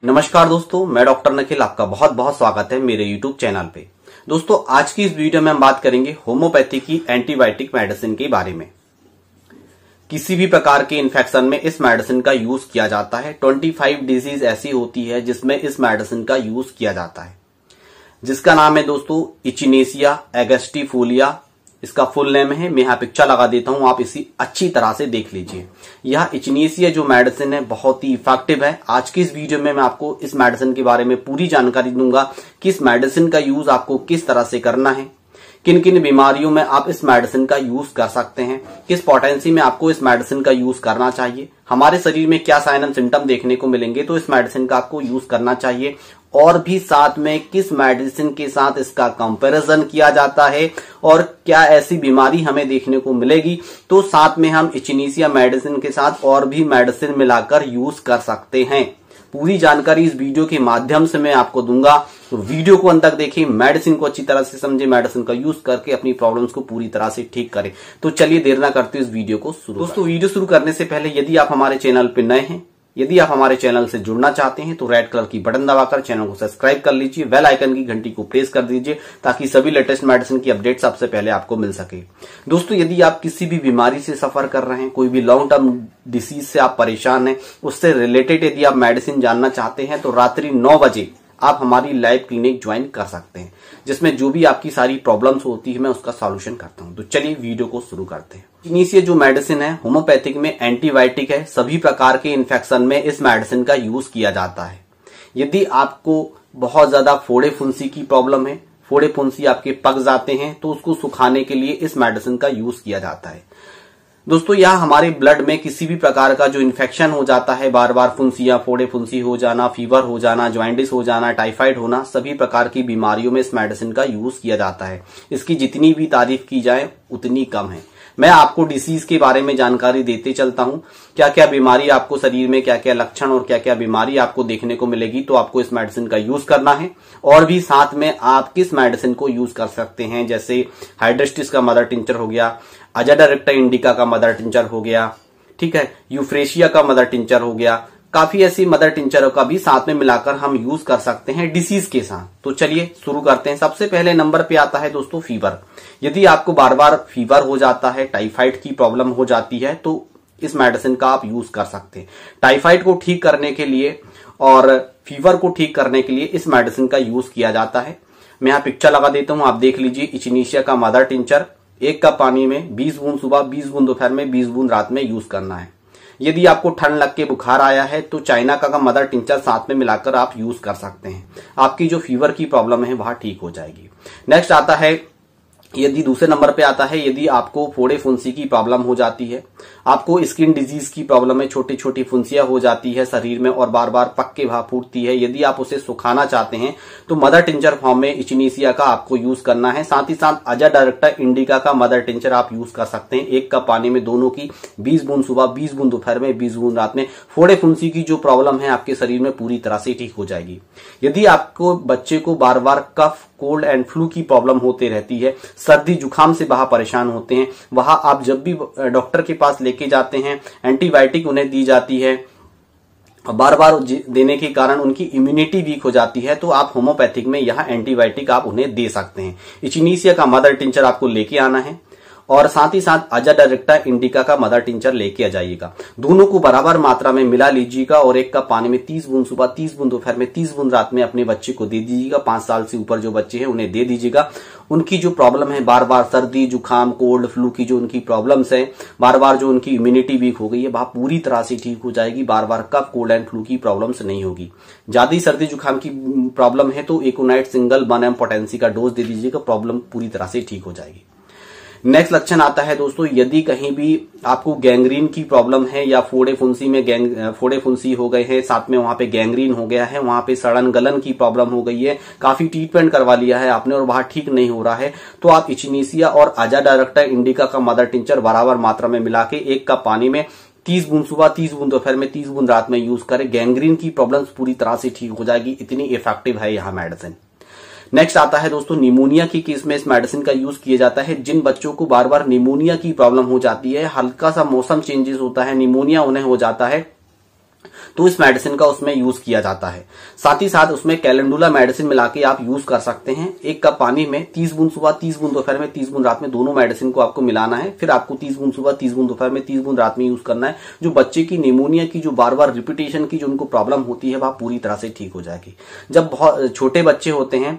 नमस्कार दोस्तों, मैं डॉक्टर निखिल, आपका बहुत बहुत स्वागत है मेरे YouTube चैनल पे। दोस्तों, आज की इस वीडियो में हम बात करेंगे होम्योपैथी की एंटीबायोटिक मेडिसिन के बारे में। किसी भी प्रकार के इन्फेक्शन में इस मेडिसिन का यूज किया जाता है। 25 डिजीज ऐसी होती है जिसमें इस मेडिसिन का यूज किया जाता है, जिसका नाम है दोस्तों इचिनेसिया एगस्टिफोलिया। इसका फुल नेम है, मैं यहाँ पिक्चर लगा देता हूं, आप इसी अच्छी तरह से देख लीजिए। यह इचिनेसिया जो मेडिसिन है बहुत ही इफेक्टिव है। आज की इस वीडियो में मैं आपको इस मेडिसिन के बारे में पूरी जानकारी दूंगा कि इस मेडिसिन का यूज आपको किस तरह से करना है, किन किन बीमारियों में आप इस मेडिसिन का यूज कर सकते हैं, किस पोटेंसी में आपको इस मेडिसिन का यूज करना चाहिए, हमारे शरीर में क्या साइन एंड सिम्टम देखने को मिलेंगे तो इस मेडिसिन का आपको यूज करना चाहिए, और भी साथ में किस मेडिसिन के साथ इसका कंपैरिजन किया जाता है और क्या ऐसी बीमारी हमें देखने को मिलेगी तो साथ में हम इचिनेसिया मेडिसिन के साथ और भी मेडिसिन मिलाकर यूज कर सकते हैं। पूरी जानकारी इस वीडियो के माध्यम से मैं आपको दूंगा, तो वीडियो को अंत तक देखिए, मेडिसिन को अच्छी तरह से समझे, मेडिसिन का यूज करके अपनी प्रॉब्लम्स को पूरी तरह से ठीक करें। तो चलिए देर ना करते इस वीडियो को शुरू। दोस्तों, वीडियो शुरू करने से पहले यदि आप हमारे चैनल पर नए हैं, यदि आप हमारे चैनल से जुड़ना चाहते हैं तो रेड कलर की बटन दबाकर चैनल को सब्सक्राइब कर लीजिए, बेल आइकन की घंटी को प्रेस कर दीजिए ताकि सभी लेटेस्ट मेडिसिन की अपडेट सबसे पहले आपको मिल सके। दोस्तों, यदि आप किसी भी बीमारी से सफर कर रहे हैं, कोई भी लॉन्ग टर्म डिसीज से आप परेशान हैं, उससे रिलेटेड यदि आप मेडिसिन जानना चाहते हैं तो रात्रि 9 बजे आप हमारी लाइव क्लिनिक ज्वाइन कर सकते हैं, जिसमें जो भी आपकी सारी प्रॉब्लम्स होती है मैं उसका सॉल्यूशन करता हूं। तो चलिए वीडियो को शुरू करते हैं। इचिनेसिया जो मेडिसिन है होम्योपैथिक में एंटीबायोटिक है। सभी प्रकार के इन्फेक्शन में इस मेडिसिन का यूज किया जाता है। यदि आपको बहुत ज्यादा फोड़े फुंसी की प्रॉब्लम है, फोड़े फुंसी आपके पक जाते हैं, तो उसको सुखाने के लिए इस मेडिसिन का यूज किया जाता है। दोस्तों, यह हमारे ब्लड में किसी भी प्रकार का जो इन्फेक्शन हो जाता है, बार बार फुंसियां, फोड़े फुंसी हो जाना, फीवर हो जाना, जॉइंटिस हो जाना, टाइफाइड होना, सभी प्रकार की बीमारियों में इस मेडिसिन का यूज किया जाता है। इसकी जितनी भी तारीफ की जाए उतनी कम है। मैं आपको डिसीज के बारे में जानकारी देते चलता हूं, क्या क्या बीमारी आपको शरीर में, क्या क्या लक्षण और क्या क्या बीमारी आपको देखने को मिलेगी तो आपको इस मेडिसिन का यूज करना है, और भी साथ में आप किस मेडिसिन को यूज कर सकते हैं। जैसे हाइड्रेस्टिस का मदर टिंचर हो गया, अजाडिरेक्टा इंडिका का मदर टिंचर हो गया, ठीक है, यूफ्रेशिया का मदर टिंचर हो गया, काफी ऐसी मदर टिंचरों का भी साथ में मिलाकर हम यूज कर सकते हैं डिसीज के साथ। तो चलिए शुरू करते हैं। सबसे पहले नंबर पे आता है दोस्तों फीवर। यदि आपको बार बार फीवर हो जाता है, टाइफाइड की प्रॉब्लम हो जाती है, तो इस मेडिसिन का आप यूज कर सकते हैं। टाइफाइड को ठीक करने के लिए और फीवर को ठीक करने के लिए इस मेडिसिन का यूज किया जाता है। मैं यहाँ पिक्चर लगा देता हूं, आप देख लीजिए। इचिनेसिया का मदर टिंचर 1 कप पानी में 20 बूंद सुबह, 20 बूंद दोपहर में, 20 बूंद रात में यूज करना है। यदि आपको ठंड लग के बुखार आया है तो चाइना का मदर टिंचर साथ में मिलाकर आप यूज कर सकते हैं। आपकी जो फीवर की प्रॉब्लम है वह ठीक हो जाएगी। नेक्स्ट आता है, यदि दूसरे नंबर पे आता है, यदि आपको फोड़े फुंसी की प्रॉब्लम हो जाती है, आपको स्किन डिजीज की प्रॉब्लम है, छोटी छोटी फुंसियां हो जाती है शरीर में और बार बार पक के भाप फूटती है, यदि आप उसे सुखाना चाहते हैं तो मदर टिंचर फॉर्म में इचिनेसिया का आपको यूज करना है। साथ ही साथ अजाडिरेक्टा इंडिका का मदर टिंचर आप यूज कर सकते हैं। 1 कप पानी में दोनों की 20 बूंद सुबह, 20 बूंद दोपहर में, 20 बूंद रात में। फोड़े फुंसी की जो प्रॉब्लम है आपके शरीर में पूरी तरह से ठीक हो जाएगी। यदि आपको बच्चे को बार बार कफ, कोल्ड एंड फ्लू की प्रॉब्लम होती रहती है, सर्दी जुकाम से वह परेशान होते हैं, वहां आप जब भी डॉक्टर के पास लेके जाते हैं, एंटीबायोटिक उन्हें दी जाती है, बार बार देने के कारण उनकी इम्यूनिटी वीक हो जाती है, तो आप होम्योपैथिक में यह एंटीबायोटिक आप उन्हें दे सकते हैं। इचिनेसिया का मदर टिंचर आपको लेके आना है और साथ ही साथ अजाडिरेक्टा इंडिका का मदर टिंचर लेके आ जाइएगा। दोनों को बराबर मात्रा में मिला लीजिएगा और 1 कप पानी में 30 बूंद सुबह, 30 बूंद दोपहर में, 30 बूंद रात में अपने बच्चे को दे दीजिएगा। 5 साल से ऊपर जो बच्चे हैं उन्हें दे दीजिएगा। उनकी जो प्रॉब्लम है, बार बार सर्दी जुकाम, कोल्ड फ्लू की जो उनकी प्रॉब्लम्स है, बार बार जो उनकी इम्यूनिटी वीक हो गई है, वह पूरी तरह से ठीक हो जाएगी। बार बार कफ, कोल्ड एंड फ्लू की प्रॉब्लम्स नहीं होगी। ज्यादा सर्दी जुकाम की प्रॉब्लम है तो एकोनाइट सिंगल 1 mg पोटेंसी का डोज दे दीजिएगा, प्रॉब्लम पूरी तरह से ठीक हो जाएगी। नेक्स्ट लक्षण आता है दोस्तों, यदि कहीं भी आपको गैंग्रीन की प्रॉब्लम है या फोड़े फुंसी में फोड़े फुंसी हो गए हैं, साथ में वहां पे गैंग्रीन हो गया है, वहां पे सड़न गलन की प्रॉब्लम हो गई है, काफी ट्रीटमेंट करवा लिया है आपने और वहां ठीक नहीं हो रहा है, तो आप इचिनेसिया और अजाडिरेक्टा इंडिका का मदर टिंचर बराबर मात्रा में मिला के 1 कप पानी में 30 बूंद सुबह, 30 बूंद दोपहर में, 30 बूंद रात में यूज करें। गैंग्रीन की प्रॉब्लम्स पूरी तरह से ठीक हो जाएगी, इतनी इफेक्टिव है यह मेडिसिन। नेक्स्ट आता है दोस्तों निमोनिया की केस में इस मेडिसिन का यूज किया जाता है। जिन बच्चों को बार बार निमोनिया की प्रॉब्लम हो जाती है, हल्का सा मौसम चेंजेस होता है, निमोनिया उन्हें हो जाता है, तो इस मेडिसिन का उसमें यूज किया जाता है। साथ ही साथ उसमें कैलेंडुला मेडिसिन मिला के आप यूज कर सकते हैं। 1 कप पानी में 30 बूंद सुबह, 30 बूंद दोपहर में, 30 बूंद रात में, दोनों मेडिसिन को आपको मिलाना है। फिर आपको 30 बूंद सुबह, 30 बूंद दोपहर में, 30 बूंद रात में यूज करना है। जो बच्चे की निमोनिया की जो बार बार रिपीटेशन की जो उनको प्रॉब्लम होती है वह पूरी तरह से ठीक हो जाएगी। जब बहुत छोटे बच्चे होते हैं,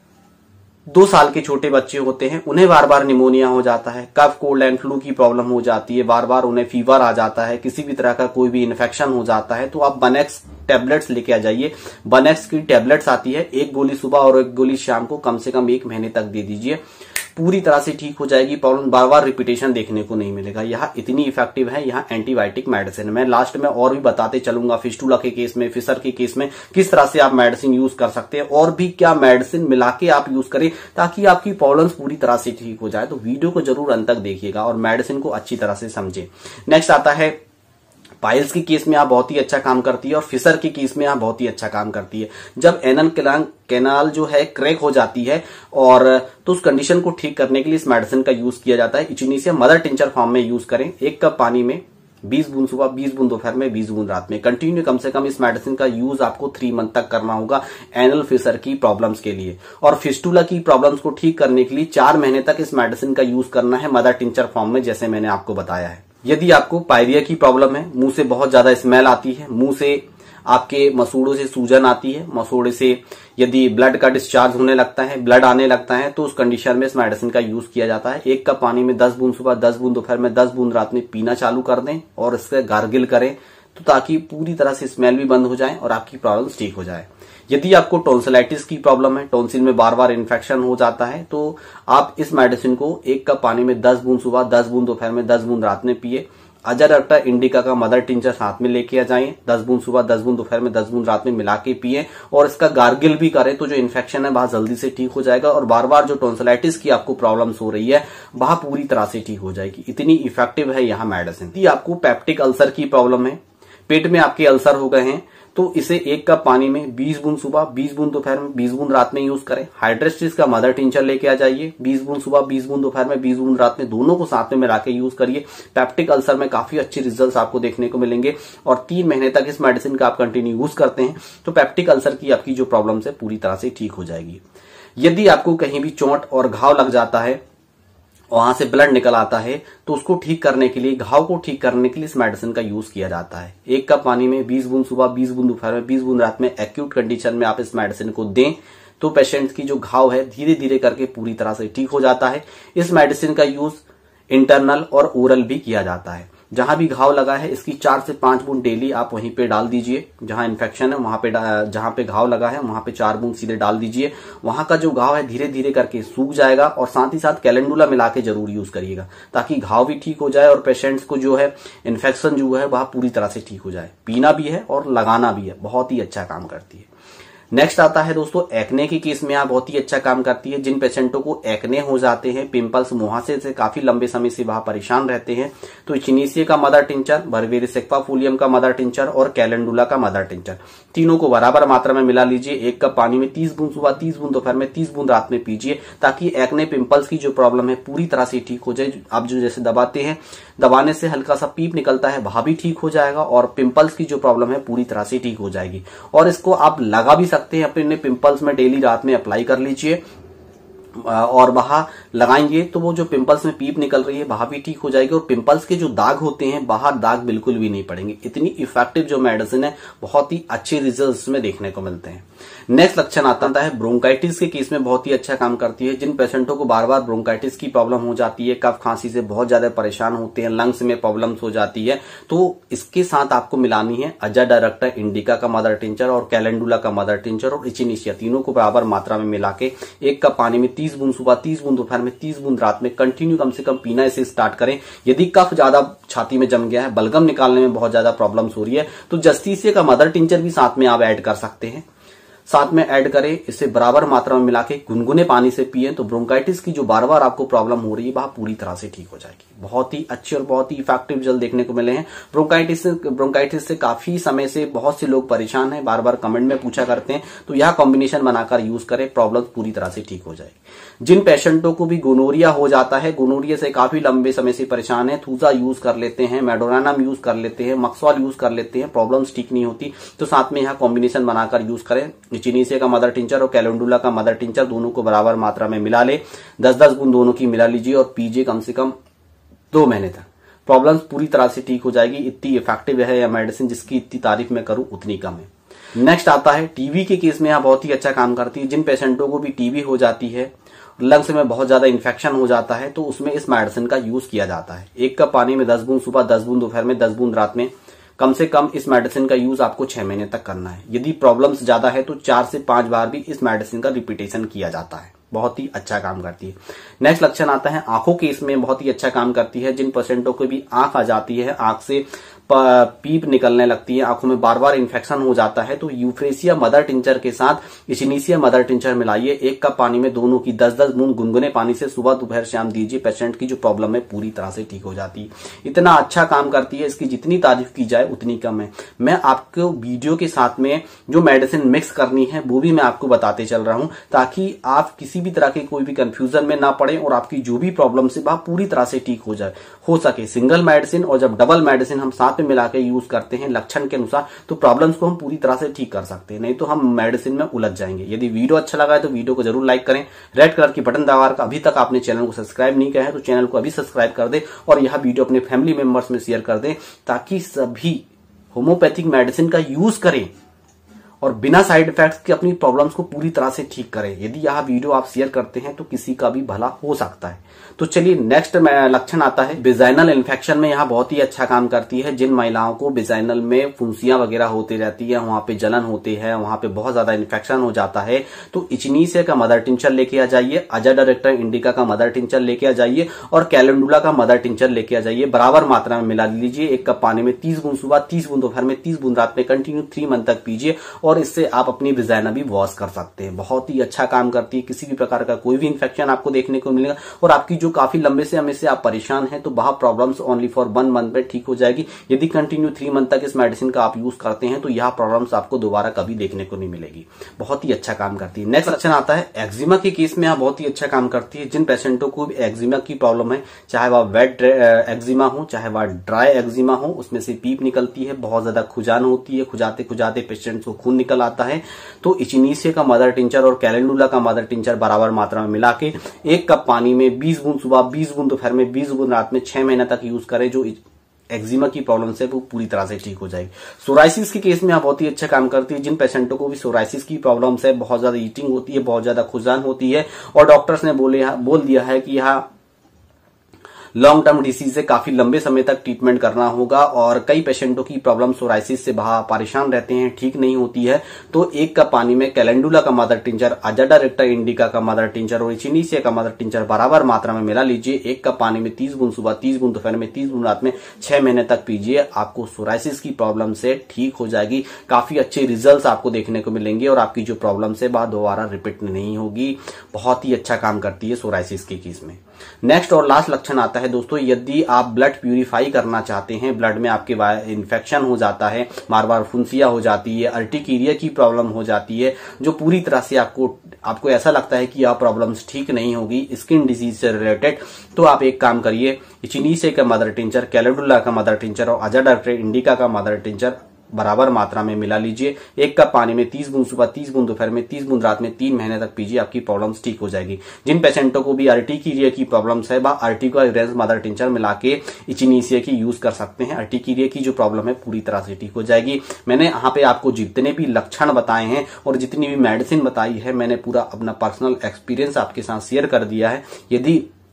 2 साल के छोटे बच्चे होते हैं, उन्हें बार बार निमोनिया हो जाता है, कफ कोल्ड एंड फ्लू की प्रॉब्लम हो जाती है, बार बार उन्हें फीवर आ जाता है, किसी भी तरह का कोई भी इन्फेक्शन हो जाता है, तो आप बनेक्स टैबलेट्स लेके आ जाइए। बनेक्स की टैबलेट्स आती है, 1 गोली सुबह और 1 गोली शाम को कम से कम 1 महीने तक दे दीजिए। पूरी तरह से ठीक हो जाएगी। प्रॉब्लम बार बार रिपीटेशन देखने को नहीं मिलेगा। यह इतनी इफेक्टिव है यह एंटीबायोटिक मेडिसिन। मैं लास्ट में और भी बताते चलूंगा फिस्टुला के केस में, फिशर के केस में किस तरह से आप मेडिसिन यूज कर सकते हैं और भी क्या मेडिसिन मिला के आप यूज करें ताकि आपकी प्रॉब्लम्स पूरी तरह से ठीक हो जाए। तो वीडियो को जरूर अंत तक देखिएगा और मेडिसिन को अच्छी तरह से समझें। नेक्स्ट आता है पाइल्स के केस में आप बहुत ही अच्छा काम करती है और फिशर के केस में आप बहुत ही अच्छा काम करती है। जब एनल कैनाल जो है क्रैक हो जाती है और तो उस कंडीशन को ठीक करने के लिए इस मेडिसिन का यूज किया जाता है। इचिनीसिया मदर टिंचर फॉर्म में यूज करें। 1 कप पानी में 20 बूंद सुबह, 20 बूंद दोपहर में, 20 बूंद रात में। कंटिन्यू कम से कम इस मेडिसिन का यूज आपको 3 मंथ तक करना होगा एनल फिशर की प्रॉब्लम्स के लिए। और फिस्टुला की प्रॉब्लम्स को ठीक करने के लिए 4 महीने तक इस मेडिसिन का यूज करना है मदर टिंचर फॉर्म में, जैसे मैंने आपको बताया है। यदि आपको पायरिया की प्रॉब्लम है, मुंह से बहुत ज्यादा स्मेल आती है, मुंह से आपके मसूड़ों से सूजन आती है, मसूड़े से यदि ब्लड का डिस्चार्ज होने लगता है, ब्लड आने लगता है, तो उस कंडीशन में इस मेडिसिन का यूज किया जाता है। 1 कप पानी में 10 बूंद सुबह, 10 बूंद दोपहर में, 10 बूंद रात में पीना चालू कर दें और इससे गार्गिल करें तो ताकि पूरी तरह से स्मेल भी बंद हो जाए और आपकी प्रॉब्लम ठीक हो जाए। यदि आपको टॉन्सिलाइटिस की प्रॉब्लम है, टॉन्सिल में बार बार इन्फेक्शन हो जाता है, तो आप इस मेडिसिन को 1 कप पानी में 10 बूंद सुबह, 10 बूंद दोपहर में, 10 बूंद रात में पिए। अजाडिक्टा इंडिका का मदर टिंचर साथ में लेके आ जाएं। 10 बूंद सुबह, 10 बूंद दोपहर में, 10 बूंद रात में मिला के पिए और इसका गार्गिल भी करें तो जो इन्फेक्शन है बहुत जल्दी से ठीक हो जाएगा और बार बार जो टॉन्सिलाइटिस की आपको प्रॉब्लम्स हो रही है वह पूरी तरह से ठीक हो जाएगी। इतनी इफेक्टिव है यह मेडिसिन। यदि आपको पेप्टिक अल्सर की प्रॉब्लम है, पेट में आपके अल्सर हो गए हैं, तो इसे 1 कप पानी में 20 बूंद सुबह, 20 बूंद दोपहर में, 20 बूंद रात में यूज करें। हाइड्रेस्टिस का मदर टिंचर लेके आ जाइए। 20 बूंद सुबह, 20 बूंद दोपहर में, 20 बूंद रात में, दोनों को साथ में मिला के यूज करिए। पेप्टिक अल्सर में काफी अच्छे रिजल्ट्स आपको देखने को मिलेंगे और 3 महीने तक इस मेडिसिन का आप कंटिन्यू यूज करते हैं तो पेप्टिक अल्सर की आपकी जो प्रॉब्लम है पूरी तरह से ठीक हो जाएगी। यदि आपको कहीं भी चोट और घाव लग जाता है, वहां से ब्लड निकल आता है, तो उसको ठीक करने के लिए, घाव को ठीक करने के लिए इस मेडिसिन का यूज किया जाता है। 1 कप पानी में 20 बूंद सुबह, 20 बूंद दोपहर में, 20 बूंद रात में एक्यूट कंडीशन में आप इस मेडिसिन को दें तो पेशेंट की जो घाव है धीरे धीरे करके पूरी तरह से ठीक हो जाता है। इस मेडिसिन का यूज इंटरनल और ओरल भी किया जाता है। जहां भी घाव लगा है इसकी 4 से 5 बूंद डेली आप वहीं पे डाल दीजिए। जहां इन्फेक्शन है वहां पे, जहां पे घाव लगा है वहां पे 4 बूंद सीधे डाल दीजिए। वहां का जो घाव है धीरे धीरे करके सूख जाएगा और साथ ही साथ कैलेंडुला मिला के जरूर यूज करिएगा ताकि घाव भी ठीक हो जाए और पेशेंट्स को जो है इन्फेक्शन जो है वह पूरी तरह से ठीक हो जाए। पीना भी है और लगाना भी है, बहुत ही अच्छा काम करती है। नेक्स्ट आता है दोस्तों एक्ने के केस में आप बहुत ही अच्छा काम करती है। जिन पेशेंटों को एक्ने हो जाते हैं, पिंपल्स, मुहासे से काफी लंबे समय से वहां परेशान रहते हैं, तो इचिनीसिया का मदर टिंचर, बर्बेरिस एक्वाफोलियम का मदर टिंचर और कैलेंडुला का मदर टिंचर, तीनों को बराबर मात्रा में मिला लीजिए। 1 कप पानी में 30 बूंद सुबह, 30 बूंद दोपहर में, 30 बूंद रात में पीजिए ताकि एक्ने पिंपल्स की जो प्रॉब्लम है पूरी तरह से ठीक हो जाए। आप जो जैसे दबाते हैं, दबाने से हल्का सा पीप निकलता है, वह भी ठीक हो जाएगा और पिंपल्स की जो प्रॉब्लम है पूरी तरह से ठीक हो जाएगी। और इसको आप लगा भी सकते हैं अपने पिंपल्स में, डेली रात में अप्लाई कर लीजिए और वहां लगाएंगे तो वो जो पिंपल्स में पीप निकल रही है वहां भी ठीक हो जाएगी और पिंपल्स के जो दाग होते हैं बाहर दाग बिल्कुल भी नहीं पड़ेंगे। इतनी इफेक्टिव जो मेडिसिन है, बहुत ही अच्छे रिजल्ट्स में देखने को मिलते हैं। नेक्स्ट लक्षण आता है ब्रोंकाइटिस के केस में बहुत ही अच्छा काम करती है। जिन पेशेंटों को बार बार ब्रोंकाइटिस की प्रॉब्लम हो जाती है, कफ खांसी से बहुत ज्यादा परेशान होते हैं, लंग्स में प्रॉब्लम्स हो जाती है, तो इसके साथ आपको मिलानी है अजाडिक्टा इंडिका का मदर टिंचर और कैलेंडुला का मदर टिंचर और इचिनीसिया, तीनों को बराबर मात्रा में मिला के 1 कप पानी में 30 बूंद सुबह, 30 बूंद दोपहर में, 30 बूंद रात में कंटिन्यू कम से कम पीना इसे स्टार्ट करें। यदि कफ ज्यादा छाती में जम गया है, बलगम निकालने में बहुत ज्यादा प्रॉब्लम्स हो रही है, तो जस्टिसिया का मदर टिंचर भी साथ में आप ऐड कर सकते हैं। साथ में ऐड करें, इसे बराबर मात्रा में मिला के गुनगुने पानी से पिए तो ब्रोंकाइटिस की जो बार बार आपको प्रॉब्लम हो रही है वह पूरी तरह से ठीक हो जाएगी। बहुत ही अच्छे और बहुत ही इफेक्टिव जल देखने को मिले हैं। ब्रोंकाइटिस से काफी समय से बहुत से लोग परेशान हैं, बार बार कमेंट में पूछा करते हैं, तो यह कॉम्बिनेशन बनाकर यूज करें, प्रॉब्लम पूरी तरह से ठीक हो जाएगी। जिन पेशेंटों को भी गोनोरिया हो जाता है, गोनोरिया से काफी लंबे समय से परेशान है, थूजा यूज कर लेते हैं, मेडोरानम यूज कर लेते हैं, मक्सॉल यूज कर लेते हैं, प्रॉब्लम्स ठीक नहीं होती, तो साथ में यह कॉम्बिनेशन बनाकर यूज करें। चिनीसे का मदर टिंचर और कैलेंडुला का मदर टिंचर दोनों को बराबर मात्रा में मिला ले, 10-10 बूंद दोनों की मिला लीजिए और पीजिए कम से कम 2 महीने तक। प्रॉब्लम्स पूरी तरह से ठीक हो जाएगी। इतनी इफेक्टिव है यह मेडिसिन, जिसकी इतनी तारीफ मैं करूं उतनी कम है। नेक्स्ट आता है टीबी के केस में, यह बहुत ही अच्छा काम करती है। जिन पेशेंटों को भी टीबी हो जाती है, लंग्स में बहुत ज्यादा इन्फेक्शन हो जाता है, तो उसमें इस मेडिसिन का यूज किया जाता है। 1 कप पानी में 10 बूंद सुबह, 10 बूंद दोपहर में, 10 बूंद रात में, कम से कम इस मेडिसिन का यूज आपको 6 महीने तक करना है। यदि प्रॉब्लम्स ज्यादा है तो 4 से 5 बार भी इस मेडिसिन का रिपीटेशन किया जाता है। बहुत ही अच्छा काम करती है। नेक्स्ट लक्षण आता है आंखों के, इसमें बहुत ही अच्छा काम करती है। जिन पेशेंटों को भी आंख आ जाती है, आंख से पीप निकलने लगती है, आंखों में बार बार इन्फेक्शन हो जाता है, तो यूफ्रेसिया मदर टिंचर के साथ इचिनीसिया मदर टिंचर मिलाइए। 1 कप पानी में दोनों की 10-10 बूंद गुनगुने पानी से सुबह दोपहर शाम दीजिए। पेशेंट की जो प्रॉब्लम है पूरी तरह से ठीक हो जाती है। इतना अच्छा काम करती है, इसकी जितनी तारीफ की जाए उतनी कम है। मैं आपको वीडियो के साथ में जो मेडिसिन मिक्स करनी है वो भी मैं आपको बताते चल रहा हूं, ताकि आप किसी भी तरह के कोई भी कंफ्यूजन में ना पड़े और आपकी जो भी प्रॉब्लम है वह पूरी तरह से ठीक हो सके। सिंगल मेडिसिन और जब डबल मेडिसिन हम साथ में मिला के यूज करते हैं लक्षण के अनुसार, तो प्रॉब्लम्स को हम पूरी तरह से ठीक कर सकते हैं, नहीं तो हम मेडिसिन में उलझ जाएंगे। यदि वीडियो अच्छा लगा है तो वीडियो को जरूर लाइक करें, रेड कलर की बटन दबाकर अभी तक आपने चैनल को सब्सक्राइब नहीं किया है तो चैनल को अभी सब्सक्राइब कर दे और यह वीडियो अपने फैमिली मेंबर्स में शेयर कर दे, ताकि सभी होम्योपैथिक मेडिसिन का यूज करें और बिना साइड इफेक्ट्स के अपनी प्रॉब्लम्स को पूरी तरह से ठीक करें। यदि यह वीडियो आप शेयर करते हैं तो किसी का भी भला हो सकता है। तो चलिए नेक्स्ट लक्षण आता है विजाइनल इन्फेक्शन में। यह बहुत ही अच्छा काम करती है। जिन महिलाओं को विजाइनल में फुंसियां वगैरह होती रहती है, वहां पे जलन होती है, वहां पे बहुत ज्यादा इन्फेक्शन हो जाता है, तो इचिनीसिया का मदर टिंचर लेके आ जाइए, अजाडायरेक्टा इंडिका का मदर टिंचर लेके आ जाइए और कैलेंडुला का मदर टिंचर लेके आ जाइए। बराबर मात्रा में मिला लीजिए। 1 कप पानी में 30 बूंद सुबह, 30 बूंद दोपहर में, 30 बूंद रात में, कंटिन्यू 3 मंथ तक पीजिए और इससे आप अपनी विजाइना भी वॉश कर सकते हैं। बहुत ही अच्छा काम करती है। किसी भी प्रकार का कोई भी इन्फेक्शन आपको देखने को मिलेगा और आपकी जो काफी लंबे समय से आप परेशान हैं तो वह प्रॉब्लम्स ओनली फॉर 1 मंथ में ठीक हो जाएगी। यदि कंटिन्यू 3 मंथ तक इस मेडिसिन का आप यूज करते हैं तो यह प्रॉब्लम्स आपको दोबारा कभी देखने को नहीं मिलेगी। बहुत ही अच्छा काम करती है। नेक्स्ट लक्षण आता है एक्जिमा के केस में। यह बहुत ही अच्छा काम करती है। जिन पेशेंटों को भी एक्जिमा की प्रॉब्लम है, चाहे वह वेट एक्जिमा हो चाहे वह ड्राई एक्जिमा हो, उसमें से पीप निकलती है, बहुत ज्यादा खुजान होती है, खुजाते खुजाते पेशेंट को खून निकल आता है, तो इचिनीसिया का मदर टिंचर और कैलेंडुला का मदर टिंचर बराबर मात्रा में मिला के 1 कप पानी में 20 बूंद सुबह, 20 बूंद दोपहर में, 20 बूंद रात में 6 महीने तक यूज करें। जो एक्जिमा की प्रॉब्लम से वो पूरी तरह से ठीक हो जाएगी। सोराइसिस के केस में बहुत ही अच्छा काम करती है। जिन पेशेंटों को भी सोराइसिस की प्रॉब्लम है, बहुत ज्यादा ईटिंग होती है, बहुत ज्यादा खुजान होती है और डॉक्टर्स ने बोल दिया है कि यह लॉन्ग टर्म डिसीज से काफी लंबे समय तक ट्रीटमेंट करना होगा और कई पेशेंटों की प्रॉब्लम सोराइसिस से परेशान रहते हैं, ठीक नहीं होती है, तो 1 कप पानी में कैलेंडुला का मदर टिंचर, अजाडायरेक्टा इंडिका का मदर टिंचर और इचिनीसिया का मदर टिंचर बराबर मात्रा में मिला लीजिए। 1 कप पानी में 30 बूंद सुबह, 30 बूंद दोपहर में, 30 बूंद रात में 6 महीने तक पीजिए। आपको सोराइसिस की प्रॉब्लम से ठीक हो जाएगी। काफी अच्छे रिजल्ट आपको देखने को मिलेंगे और आपकी जो प्रॉब्लम है वह दोबारा रिपीट नहीं होगी। बहुत ही अच्छा काम करती है सोराइसिस के केस में। नेक्स्ट और लास्ट लक्षण आता है दोस्तों, यदि आप ब्लड प्यूरिफाई करना चाहते हैं, ब्लड में आपके इन्फेक्शन हो जाता है, बार बार फुंसिया हो जाती है, अर्टिकेरिया की प्रॉब्लम हो जाती है, जो पूरी तरह से आपको ऐसा लगता है कि यह प्रॉब्लम्स ठीक नहीं होगी स्किन डिजीज से रिलेटेड, तो आप एक काम करिए, इचिनीसिया का मदर टिंचर, कैलेंडुला का मदर टिंचर और अजाडायरेक्टा इंडिका का मदर टिंचर बराबर मात्रा में मिला लीजिए। 1 कप पानी में 30 बूंद सुबह, 30 बूंद दोपहर में, 30 बूंद रात में 3 महीने तक पीजिए। आपकी प्रॉब्लम्स ठीक हो जाएगी। जिन पेशेंटों को भी अर्टिकेरिया की प्रॉब्लम्स है वह अर्टिकेरिया मदर टिंचर मिला के इचिनीसिया की यूज कर सकते हैं। अर्टिकेरिया की जो प्रॉब्लम है पूरी तरह से ठीक हो जाएगी। मैंने यहाँ पे आपको जितने भी लक्षण बताए हैं और जितनी भी मेडिसिन बताई है, मैंने पूरा अपना पर्सनल एक्सपीरियंस आपके साथ शेयर कर दिया है। यदि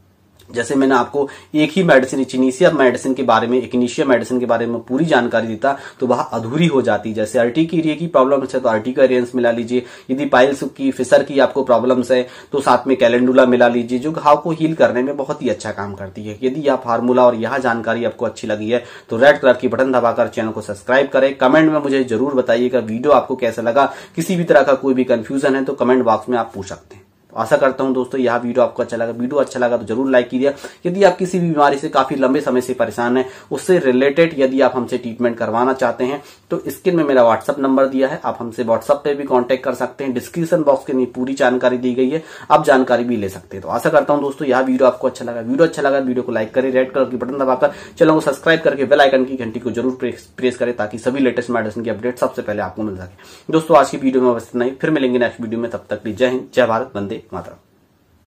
जैसे मैंने आपको एक ही मेडिसिन इचिनीशिया मेडिसिन के बारे में, इकिनीशिया मेडिसिन के बारे में पूरी जानकारी देता तो वह अधूरी हो जाती। जैसे अर्टिकेरिया की प्रॉब्लम है तो अर्टिकेरियंस मिला लीजिए, यदि पाइल्स की फिशर की आपको प्रॉब्लम्स है तो साथ में कैलेंडुला मिला लीजिए, जो घाव को हील करने में बहुत ही अच्छा काम करती है। यदि यह फार्मूला और यह जानकारी आपको अच्छी लगी है तो रेड कलर की बटन दबाकर चैनल को सब्सक्राइब करें। कमेंट में मुझे जरूर बताइएगा वीडियो आपको कैसा लगा। किसी भी तरह का कोई भी कंफ्यूजन है तो कमेंट बॉक्स में आप पूछ सकते हैं। आशा करता हूं दोस्तों यह वीडियो आपको अच्छा लगा। वीडियो अच्छा लगा तो जरूर लाइक कीजिए। यदि आप किसी भी बीमारी से काफी लंबे समय से परेशान हैं, उससे रिलेटेड यदि आप हमसे ट्रीटमेंट करवाना चाहते हैं तो स्क्रीन में मेरा व्हाट्सएप नंबर दिया है, आप हमसे व्हाट्सएप पे भी कांटेक्ट कर सकते हैं। डिस्क्रिप्शन बॉक्स के नीचे पूरी जानकारी दी गई है, आप जानकारी भी ले सकते हैं। तो आशा करता हूं दोस्तों यह वीडियो आपको अच्छा लगा। वीडियो को लाइक करें, रेड कलर की बटन दबाकर चैनल को सब्सक्राइब करके बेल आइकन की घंटी को जरूर प्रेस करें ताकि सभी लेटेस्ट मेडिसिन की अपडेट सबसे पहले आपको मिल सके। दोस्तों आज की वीडियो में बस इतना ही, फिर मिलेंगे नेक्स्ट वीडियो में। तब तक जय हिंद, जय भारत, वंदे मातरम।